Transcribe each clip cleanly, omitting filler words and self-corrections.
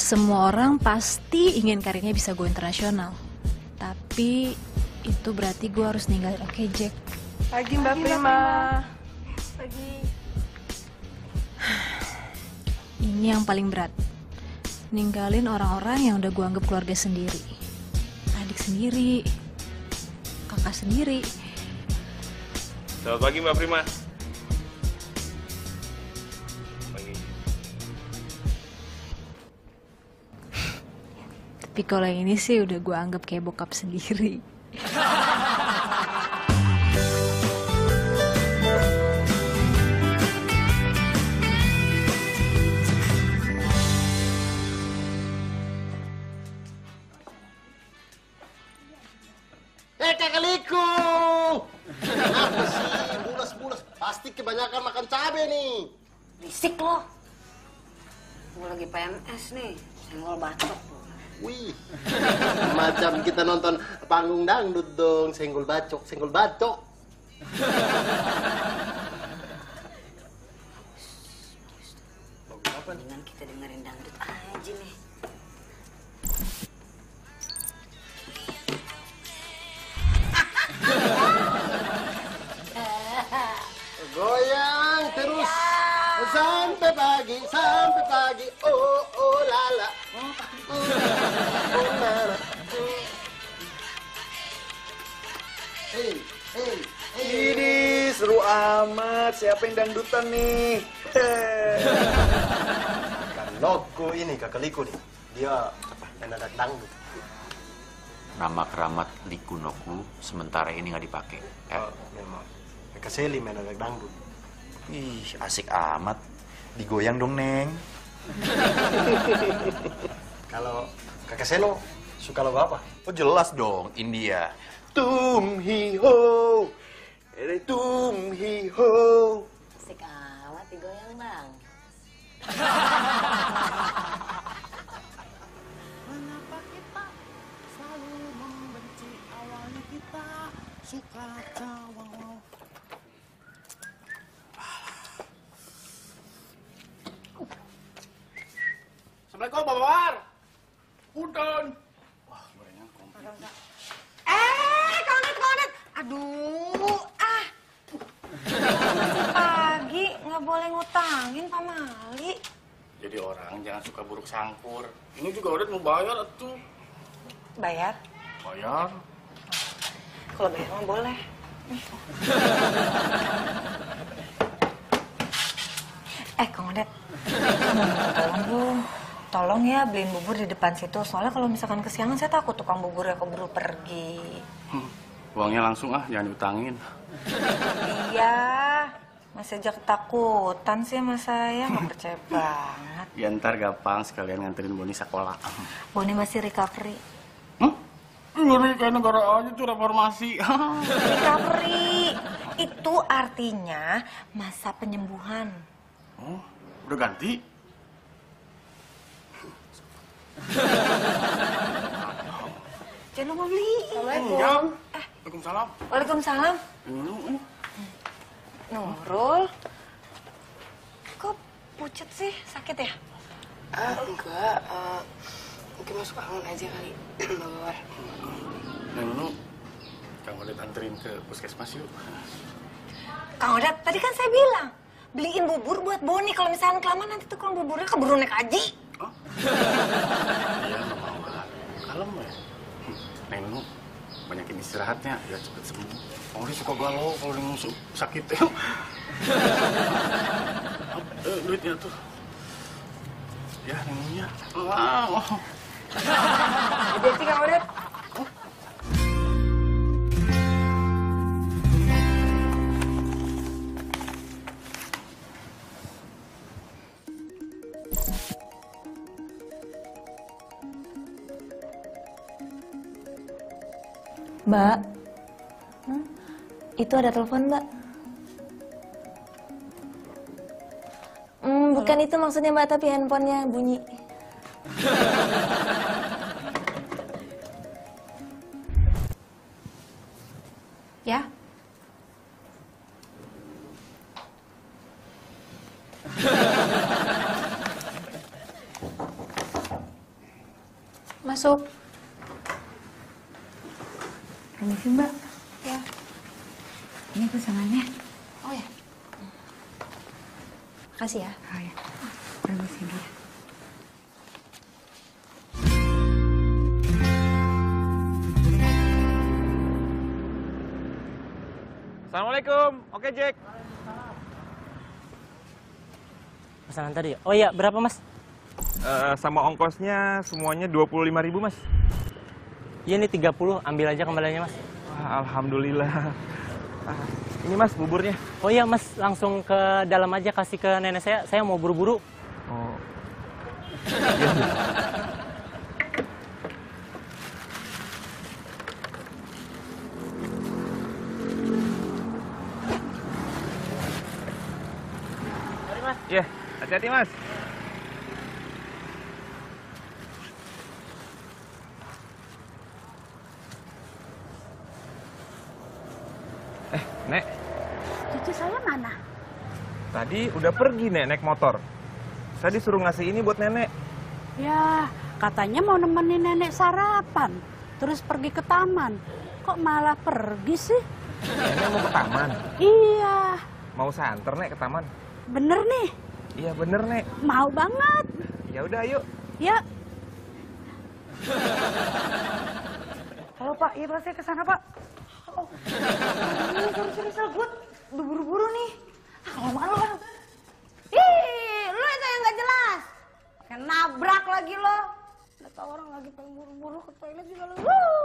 Semua orang pasti ingin karirnya bisa go internasional. Tapi itu berarti gue harus ninggalin Oke Jack. Pagi Mbak Prima. Pagi. Ini yang paling berat. Ninggalin orang-orang yang udah gue anggap keluarga sendiri. Adik sendiri. Kakak sendiri. Selamat pagi Mbak Prima. Pagi. Tapi kalau yang ini sih udah gue anggap kayak bokap sendiri. Kakaliku! Apa sih? Bulas-bulas. Pasti kebanyakan makan cabai nih. Risik loh. Gue lagi PMS nih. Senggol bacok loh. Wih, macam kita nonton panggung dangdut dong. Senggol bacok, senggol bacok. Dengan kita dengerin dangdut aja nih. Goyang terus sampai pagi, sampai pagi. Oh, oh, lala. Oh, lala. Hey, hey, hey. Ini seru amat. Siapa yang dangdutan nih? Kan logo ini kakaliku nih. Dia anak dangdut. Nama keramat Likunoku sementara ini nggak dipakai. Memang. Kakak Seli main anak dangdut. Ih, asik amat. Digoyang dong, Neng. Kalau kakak Selo suka lagu apa? Oh, jelas dong, India. Tum hi ho. Tum hi ho. Asik amat digoyang bang. Mengapa kita selalu membenci awalnya kita suka cawang. Assalamualaikum Pak Mawar. Punten. Konet. Aduh, masih pagi, nggak boleh ngutangin Pak Mali. Jadi orang jangan suka buruk sangkur. Ini juga udah mau bayar atuh. Bayar? Bayar. Kalau bayar mah boleh. Kang Odet, tolong ya beliin bubur di depan situ. Soalnya kalau misalkan kesiangan saya takut tukang buburnya keburu pergi. Uangnya langsung jangan diutangin. Iya, masih aja ketakutan sih sama saya, nggak percaya banget. Ya ntar gampang sekalian nganterin Boni sekolah. Boni masih recovery. Ngeri kayak negara aja tuh reformasi. Recovery itu artinya masa penyembuhan. Oh, udah ganti? Jangan lupa beli. Assalamualaikum. Waalaikumsalam. Waalaikumsalam. Nurul, kok pucet sih? Sakit ya? Enggak. Mungkin masuk angin aja kali. Mbak Mawar. Nunu, Kang Odet anterin ke puskesmas yuk. Kang Odet, tadi kan saya bilang beliin bubur buat Boni. Kalau misalnya kelamaan nanti tukang buburnya keburu naik haji. Oh? Iya, nggak mau kan. Kalem ya. Nenu, banyakin istirahatnya biar cepet sembuh. Oh, dia suka galau kalau dia musuh sakit ya. Duitnya tuh. Ya, Nenunya. Wow. Udah sih Kang Odet. Mbak, itu ada telepon, Mbak. Bukan itu maksudnya, Mbak, tapi handphonenya bunyi. Ya? masuk. Permisi Mbak. Ya. Ini pesanannya. Oh ya. Makasih ya. Oh ya. Permisi dia. Assalamualaikum. Oke, Jack. Pesanan tadi ya? Oh iya, berapa Mas? Sama ongkosnya semuanya 25.000, Mas. Iya nih 30, ambil aja kembaliannya Mas. Wah, alhamdulillah. Ini Mas buburnya. Oh iya Mas, langsung ke dalam aja kasih ke nenek saya mau buru-buru. Oh. Iya, hati-hati Mas. Nek, Cucu saya mana? tadi udah pergi Nek naik motor. Saya disuruh ngasih ini buat nenek. Ya, katanya mau nemenin nenek sarapan. Terus pergi ke taman. Kok malah pergi sih? Nenek mau ke taman. Iya, Mau saya anter Nek ke taman. bener nih. Iya bener Nek. Mau banget. Ya udah ayo. Ya, Halo Pak, iya Pak, saya ke sana Pak. Oh, sorry, gue udah buru-buru nih. Kalau malu kan. Ih, lo itu yang gak jelas. Kayak nabrak lagi lo. Udah tau orang lagi pengen buru-buru ke toilet juga lo.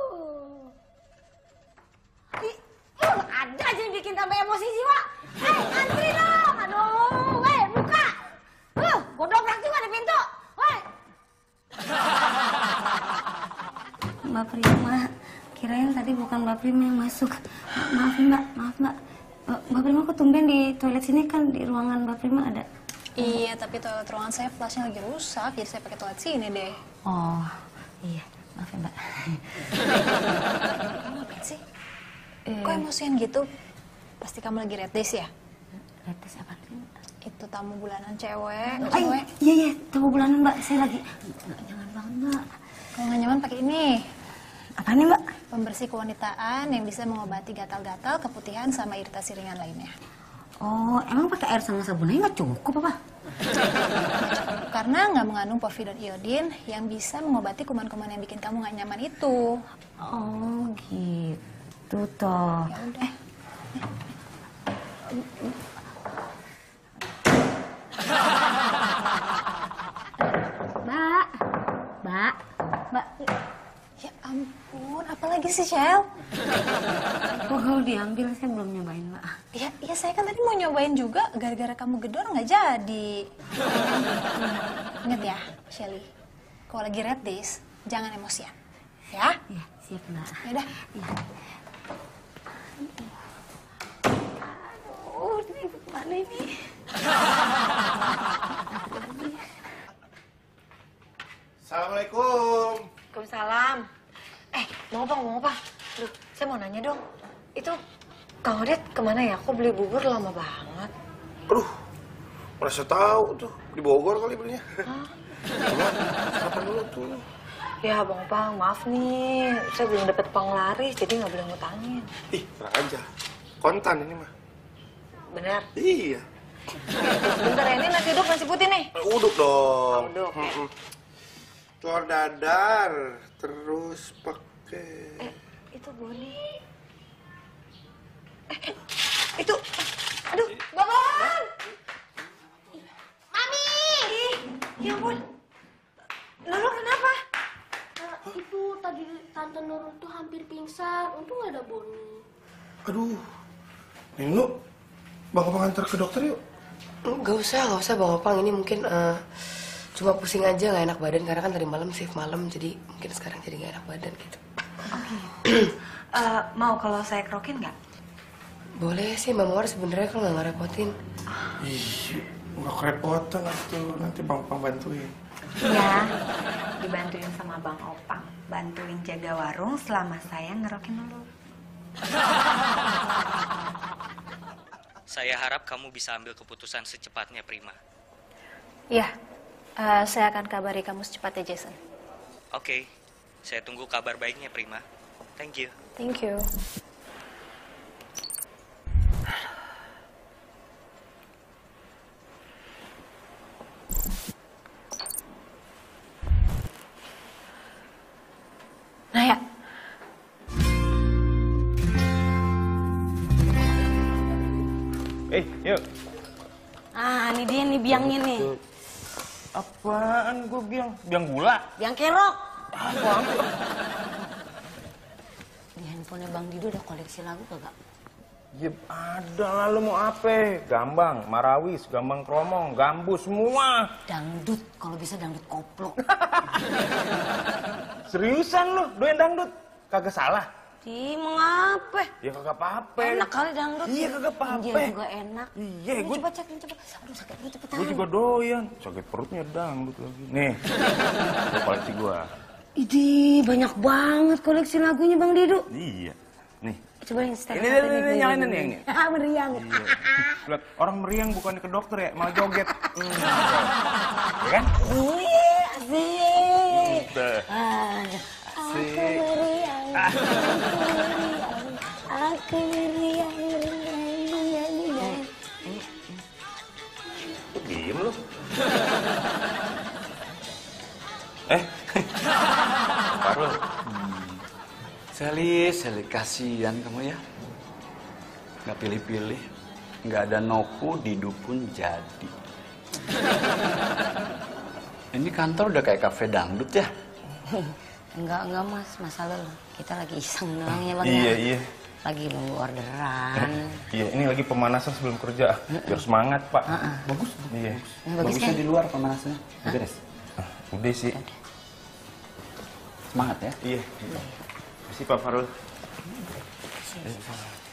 Ih, ada aja yang bikin tambah emosi jiwa. Antri dong. Aduh, buka. Gue dobrak juga di pintu. Mbak Prima, kirain tadi bukan Mbak Prima yang masuk. Maaf Mbak. Mbak Prima kok tumben di toilet sini, kan di ruangan Mbak Prima ada? Iya, tapi toilet ruangan saya flashnya lagi rusak, jadi saya pakai toilet sini deh. Oh, iya. Maaf ya Mbak. Kamu ngapain sih? Kok emosian gitu? Pasti kamu lagi red days ya? Red days apa sih? Itu tamu bulanan cewek. Iya, tamu bulanan Mbak. Saya lagi nggak nyaman banget Mbak. Kalau nggak nyaman pakai ini. Apa nih Mbak? Pembersih kewanitaan yang bisa mengobati gatal-gatal, keputihan, sama iritasi ringan lainnya. Oh, emang pakai air sama sabun aja nggak cukup apa? Karena nggak mengandung povidon iodin yang bisa mengobati kuman-kuman yang bikin kamu nggak nyaman itu. Oh, gitu toh. Ya udah. Mbak. Ya ampun, apalagi sih, Shell? Oh, kalau diambil saya belum nyobain, Mbak. Ya saya kan tadi mau nyobain juga, gara-gara kamu gedor nggak jadi. Ingat ya, Shelly, kalau lagi red days, jangan emosian. Ya? Iya, siap, Mbak. Yaudah. Iya. Aduh, ini mana ini? Assalamualaikum. Waalaikumsalam. Mau apa? Duh, saya mau nanya dong. Itu Kang Odet kemana ya? Kok beli bubur lama banget? Aduh, mana saya tahu tuh. Di Bogor kali belinya. Coba, sarapan dulu tuh. Ya, Bang Pang, maaf nih. Saya belum dapat penglaris, jadi nggak boleh ngutangin. Ih, tenang aja. Kontan ini mah. Bener? Iya. Bentar ya, ini nasi uduk, nasi putih nih. Uduk dong. Uduk, ya. Telur dadar, terus pakai... Itu Boni. Itu, aduh, Babon! Mami! Ya ampun. Nurul kenapa? Itu tadi Tante Nurul tuh hampir pingsan, untung gak ada Boni. Aduh, Neng lu, Bang Opang antar ke dokter yuk. Gak usah Bang Opang, ini mungkin cuma pusing aja, gak enak badan karena kan tadi malam shift malam, jadi mungkin sekarang jadi gak enak badan gitu. Oke. Mau kalau saya kerokin nggak? Boleh sih, Mbak Mawar sebenarnya kalau nggak ngerepotin. Ih, nggak kerepotan tuh, nanti Bang Opang bantuin. Iya, dibantuin sama Bang Opang. Bantuin jaga warung selama saya ngerokin dulu. Saya harap kamu bisa ambil keputusan secepatnya, Prima. Iya, saya akan kabari kamu secepatnya, Jason. Oke, Saya tunggu kabar baiknya, Prima. Thank you. Thank you. Naya. Yuk. Ah, ini dia nih biangnya nih. Apaan gue biang? Biang gula? Biang kerok. Apaan? Di handphonenya Bang Dido ada koleksi lagu kagak? Ya ada lah, lu mau apa? Gambang, marawis, gambang kromong, gambus, semua. Dangdut, kalau bisa dangdut koplo. Seriusan lu, doyan dangdut? Kagak salah. Ih, mau ngapa? Ya kagak apa-apa. Enak kali dangdut. Iya kagak apa-apa. Injil juga enak. Iya, Ini coba cek, ini coba. Aduh, sakit gue cepetan. Gue juga doyan. Sakit perutnya dangdut lagi. Nih, ini koleksi gua. Idih, banyak banget koleksi lagunya Bang Dido. Iya. Nih. Coba yang setel. Ini nyalain nih yang ini. Meriang. Iya. Lihat, orang meriang bukannya ke dokter ya, malah joget. Ya kan? Iya, asik. Udah. Aku meriang, aku meriang, meriang. Diem lu. Parul. Sally, kasihan kamu ya. Nggak pilih-pilih. Nggak ada noku, didu pun jadi. Ini kantor udah kayak kafe dangdut ya? Enggak mas, masalah kita lagi iseng doang ya Bang. Iya. Lagi nunggu orderan. Iya, ini lagi pemanasan sebelum kerja. Biar semangat, Pak. Bagus. Iya. Bagusnya di luar pemanasannya. Beres. Udah sih. Semangat ya? Iya. Makasih Pak Farul.